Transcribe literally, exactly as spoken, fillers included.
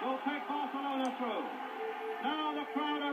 will take Barcelona through. Now the crowd are